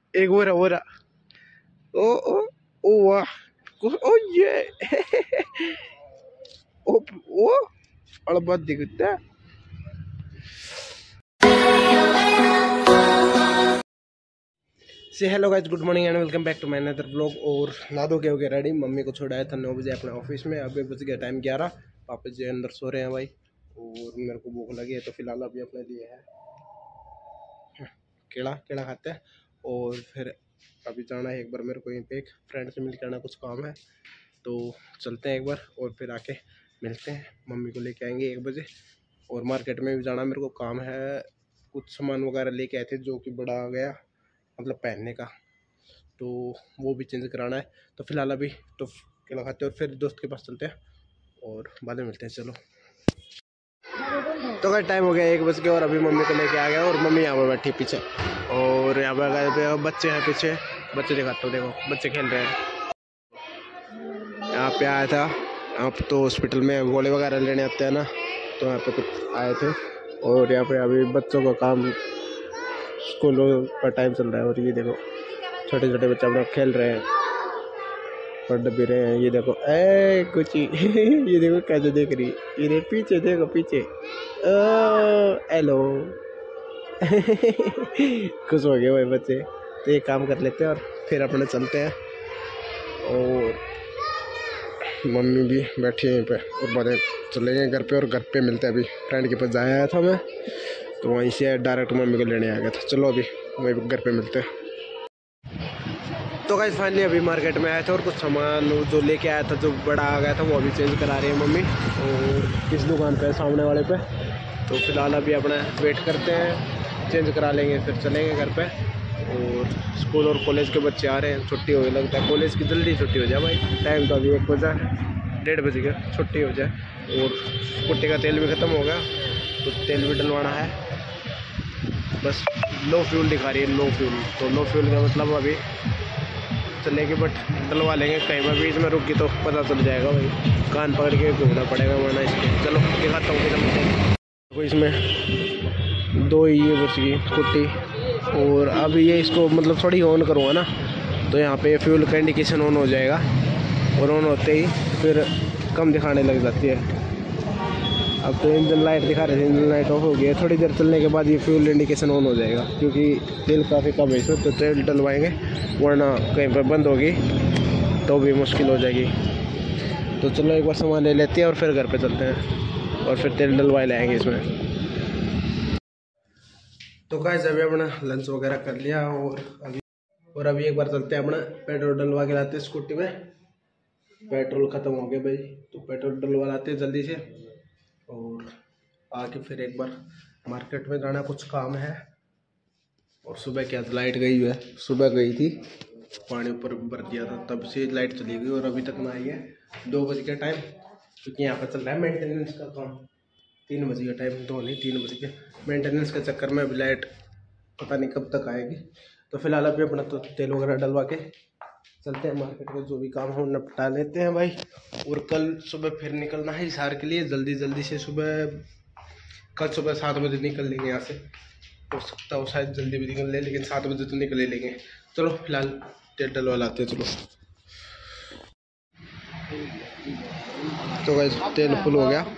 एक हो रहा ओ ओ ओ वाह ओ ये ओ अलबत दिखता से hello guys, good morning and welcome back to my another blog. और ना दो के हो गया रेडी, मम्मी को छोड़ाया था 9 बजे अपने ऑफिस में। अभी बज गया टाइम 11। पापा जी अंदर सो रहे हैं भाई, और मेरे को भूख लगी है तो फिलहाल अभी अपने लिए है केला केला खाते हैं। और फिर अभी जाना है एक बार मेरे को यहीं पे एक फ्रेंड से मिल के आना, कुछ काम है तो चलते हैं एक बार और फिर आके मिलते हैं। मम्मी को लेके आएंगे 1 बजे। और मार्केट में भी जाना मेरे को काम है, कुछ सामान वगैरह लेके आए थे जो कि बड़ा आ गया, मतलब पहनने का, तो वो भी चेंज कराना है। तो फिलहाल अभी तो केला खाते हैं और फिर दोस्त के पास चलते हैं और बाद में मिलते हैं। चलो तो क्या टाइम हो गया 1 बज के, और अभी मम्मी को लेके आ गया और मम्मी यहाँ पर बैठी पीछे, और यहाँ पे बच्चे हैं पीछे। बच्चे दिखाता हूँ, देखो बच्चे खेल रहे हैं। यहाँ पे आया था, आप तो हॉस्पिटल में गोले वगैरह लेने आते हैं ना, तो यहाँ पे कुछ आए थे। और यहाँ पे अभी बच्चों का काम, स्कूलों का टाइम चल रहा है। और ये देखो छोटे छोटे बच्चे अपना खेल रहे हैं, पढ़ भी रहे हैं। ये देखो कुछ ये देखो कैसे देख रही है, ये पीछे देखो पीछे। हेलो खुश हो गए भाई बच्चे। तो ये काम कर लेते हैं और फिर अपने चलते हैं। और मम्मी भी बैठी है यहीं पे, और बाद चले गए घर पे, और घर पे मिलते हैं। अभी फ्रेंड के पास जाया था मैं, तो वहीं से डायरेक्ट मम्मी को लेने आ गया था। चलो अभी वहीं घर पे मिलते हैं। तो गाइस फाइनली अभी मार्केट में आया था और कुछ सामान जो लेके आया था, जो बड़ा आ गया था, वो अभी चेंज करा रही है मम्मी। और इस दुकान पे सामने वाले पे, तो फिलहाल अभी अपना वेट करते हैं, चेंज करा लेंगे फिर चलेंगे घर पे। और स्कूल और कॉलेज के बच्चे आ रहे हैं, छुट्टी हो लगता है कॉलेज की, जल्दी छुट्टी हो जाए भाई। टाइम तो अभी 1 बजा, 1:30 बज गया, छुट्टी हो जाए। और पुट्टी का तेल भी ख़त्म हो गया, तो तेल भी डलवाना है। बस लो फ्यूल दिखा रही है, लो फ्यूल। तो लो फ्यूल का मतलब अभी चलेगी, बट डलवा लेंगे। कहीं पर बीच में रुकी तो पता चल जाएगा भाई, कान पकड़ के घूमना पड़ेगा वरना इसके। चलो दिखाता हूँ किधर। इसमें 2 ये बच गई कुट्टी, और अभी ये इसको मतलब थोड़ी ऑन करूँगा ना, तो यहाँ पे फ्यूल का इंडिकेशन ऑन हो जाएगा, और ऑन होते ही फिर कम दिखाने लग जाती है। अब तो इंजन लाइट दिखा रहे थे, इंजन लाइट ऑफ हो गई है। थोड़ी देर चलने के बाद ये फ्यूल इंडिकेशन ऑन हो जाएगा, क्योंकि तेल काफ़ी कम है इसमें, तो तेल डलवाएंगे, वरना कहीं पर बंद होगी तो भी मुश्किल हो जाएगी। तो चलो एक बार सामान ले लेते हैं और फिर घर पे चलते हैं, और फिर तेल डलवाए लाएंगे इसमें। तो गाइस अभी अपना लंच वगैरह कर लिया, और अभी एक बार चलते हैं अपना पेट्रोल डलवा के लाते हैं स्कूटी में। पेट्रोल ख़त्म हो गया भाई, तो पेट्रोल डलवा लाते हैं जल्दी से, और आके फिर एक बार मार्केट में जाना, कुछ काम है। और सुबह क्या लाइट गई है, सुबह गई थी, पानी ऊपर भर दिया था, तब से लाइट चली गई और अभी तक ना आई है। 2 बजे का टाइम, क्योंकि यहाँ पर चल रहा है मेंटेनेंस का काम। 3 बजे का टाइम, 2 नहीं 3 बजे के मेंटेनेंस के चक्कर में अभी लाइट पता नहीं कब तक आएगी। तो फिलहाल अभी अपना तो तेल वगैरह डलवा के चलते हैं मार्केट में, जो भी काम हो निपटा लेते हैं भाई। और कल सुबह फिर निकलना है हिसार के लिए, जल्दी जल्दी से। कल सुबह 7 बजे निकल लेंगे यहाँ से। हो सकता है शायद जल्दी भी निकल ले, लेकिन 7 बजे तो निकल ही लेंगे। चलो फिलहाल तेल डलवा लाते हैं। चलो तो गाइस तेल फुल हो गया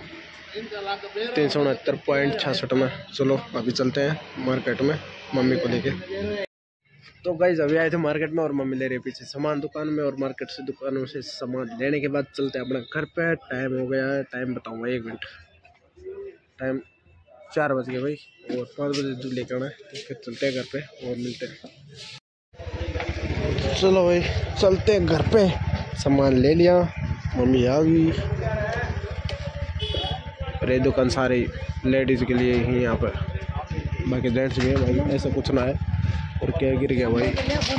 369.66 में। चलो अभी चलते हैं मार्केट में मम्मी को लेके। तो गाइस अभी आए थे मार्केट में, और मम्मी ले रही है पीछे सामान दुकान में, और मार्केट से दुकानों से सामान लेने के बाद चलते हैं अपने घर पे। टाइम हो गया है, टाइम बताऊंगा 1 मिनट, टाइम 4 बज गए भाई, और 5 बजे दूध लेकर आना है। तो फिर चलते हैं घर पे और मिलते हैं। चलो भाई चलते हैं घर पे, सामान ले लिया, मम्मी आ गई। अरे दुकान सारी लेडीज़ के लिए ही यहाँ पर, बाकी जेंट्स भी है भाई, ऐसा कुछ ना है। और क्या गिर गया भाई।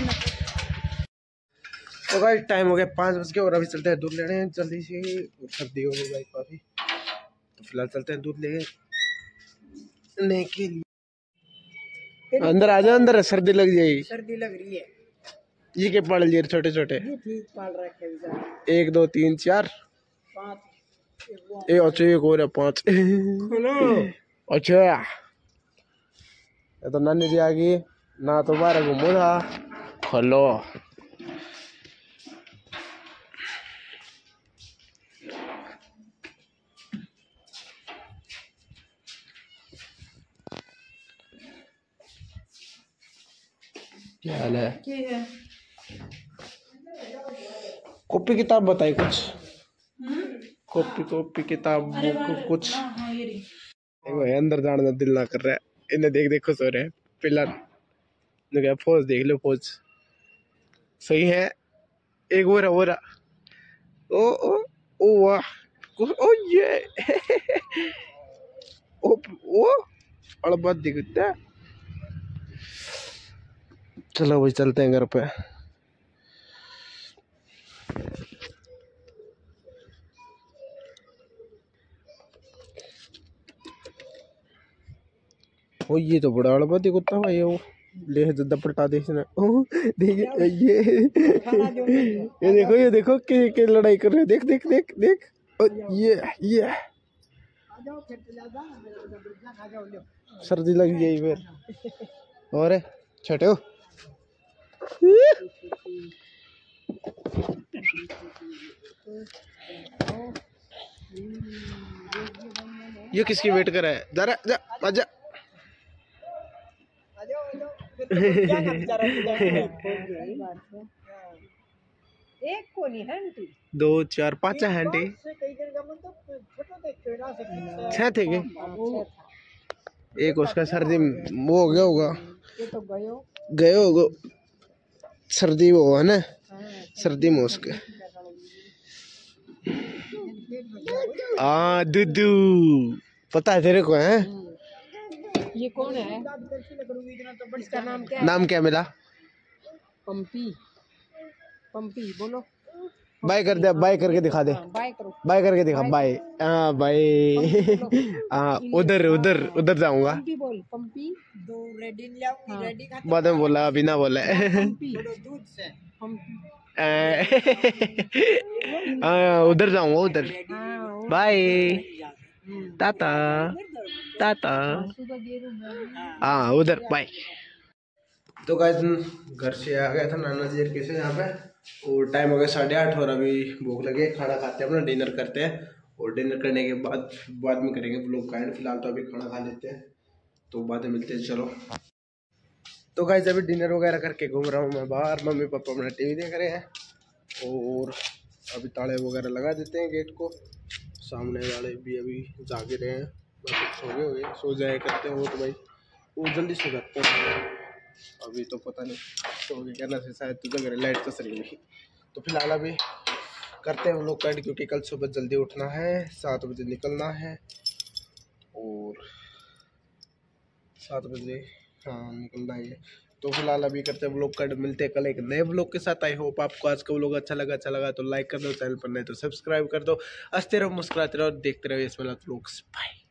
तो भाई टाइम हो गया 5 बज के, और अभी चलते हैं दूध लेने जल्दी से। और सर्दी हो गई भाई काफ़ी, तो फिलहाल चलते हैं दूध लेने के लिए। अंदर आ जाओ, अंदर सर्दी लग जाएगी। सर्दी लग रही है। ये के पाल लिए छोटे छोटे, ठीक पाल रखे 1 2 3 4 5। अच्छा एक और है 5। अच्छा ये तो नानी जी आ गई ना, तो बाहर घूमो था। हेलो क्या हाल है? कॉपी किताब बताई कुछ। कॉपी किताब बुक कुछ। देखो अंदर जाने का दिल ना कर रहा है, इन्हें देख देख खुश हो रहे हैं। पिलर क्या पोज देख लो, पोज सही है। एक वो रहा ओ वाह ओ ये ओ अड़बत दिखता है। चलो भाई चलते हैं घर पे। ओ ये तो बड़ा अड़बत कुत्ता भाई, वो ले जद्दा पलटा दे इसने। देखिए ये देखो के लड़ाई कर रहे हैं। देख देख देख देख ये सर्दी लग गई फिर। और छोटे हो ये किसकी वेट कर रहा है? जा रहा जा आजा। एक को नहीं है आंटी, 2 4 5 है आंटी, 6 थे के। एक उसका सर्दी वो हो गया होगा, ये तो गए होगा सर्दी वो है ना, सर्दी में उसके। दुदू पता है तेरे को? है ये कौन है? इसका नाम क्या है? नाम क्या मिला? पंपी। पंपी बोलो, बाय कर दे, बाय करके दिखा दे। बाय करो, बाय करके दिखा। बाय हाँ बाय। हाँ उधर उधर उधर जाऊंगा। पंपी बोल, पंपी। दो रेडी ले आओ, रेडी खा। बाद में बोला, अभी ना बोला। पंपी दूध से पंपी। उधर जाऊंगा उधर। बाय टाटा टाटा। हाँ उधर बाय। तो गाइस घर से आ गया था नाना जी के से यहाँ पे, और टाइम हो गया 8:30 और अभी भूख लगे, खाना खाते हैं अपना, डिनर करते हैं। और डिनर करने के बाद में करेंगे ब्लॉग का एंड। फिलहाल तो अभी खाना खा लेते हैं, तो बाद में मिलते हैं। चलो तो गाइस अभी डिनर वगैरह करके घूम रहा हूँ मैं बाहर। मम्मी पापा अपना टीवी देख रहे हैं, और अभी ताले वगैरह लगा देते हैं गेट को। सामने वाले भी अभी जागे रहे हैं, सो गए हुए, सो जाए करते हैं वो तो भाई, वो जल्दी सो जाते हैं। अभी तो पता नहीं सो गए कहना से, शायद तो जग रही लाइट तो सही नहीं। तो फिलहाल अभी करते हैं हम लोग कैंड, क्योंकि कल सुबह जल्दी उठना है, 7 बजे निकलना है, और 7 बजे हाँ निकलना है। तो फिलहाल अभी करते हैं व्लॉग कट, मिलते हैं कल एक नए व्लॉग के साथ। आई होप आपको आज का व्लॉग अच्छा लगा तो लाइक कर दो, चैनल पर नहीं तो सब्सक्राइब कर दो। हंसते रहो, मुस्कुराते रहो, देखते रहो इसमें व्लॉग्स। बाय।